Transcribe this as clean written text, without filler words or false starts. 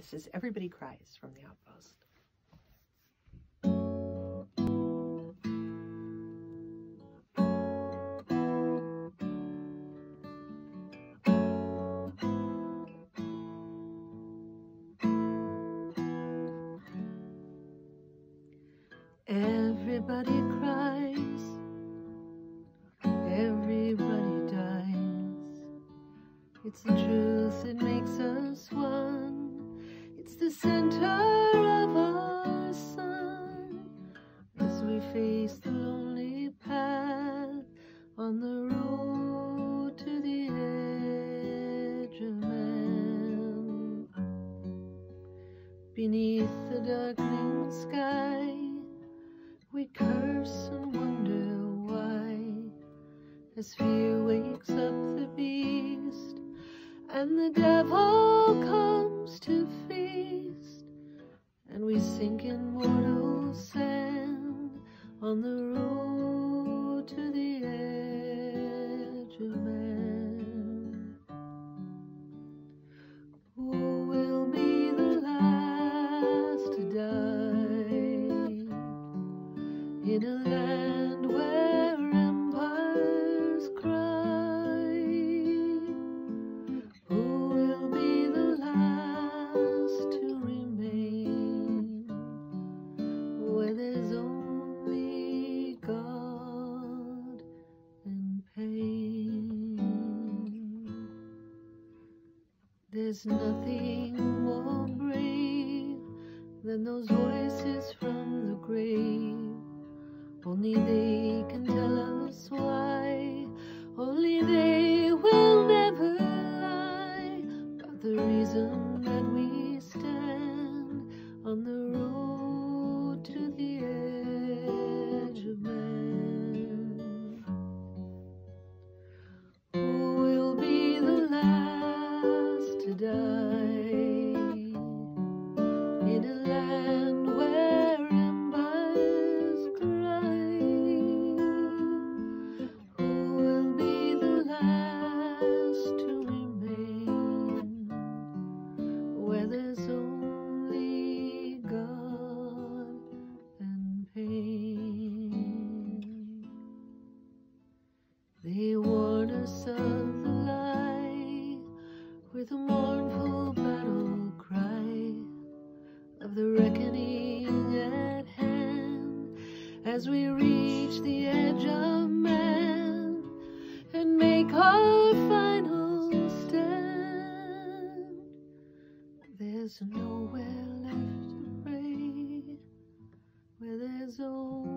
This is Everybody Cries from the Outpost. Everybody cries, everybody dies. It's the truth that makes us one. It's the center of our sun as we face the lonely path on the road to the edge of man. Beneath the darkening sky, we curse and wonder why, as fear wakes up the beast and the devil comes to feast, and we sink in mortal sand on the road to the edge of man. Who will be the last to die in a land where empires cry? Who will be the last to remain where there's only God and pain? There's nothing more brave than those voices from the grave. Only they can tell us why. Only they will never lie about the reason that we stand on the road to the edge of man. Who will be the last to die in a land where empires cry? Who will be the last to remain where there's only God and pain? They warn us of the lie with a mournful battle cry of the reckoning at hand as we reach the edge of man and make our final stand. There's nowhere left to pray where there's only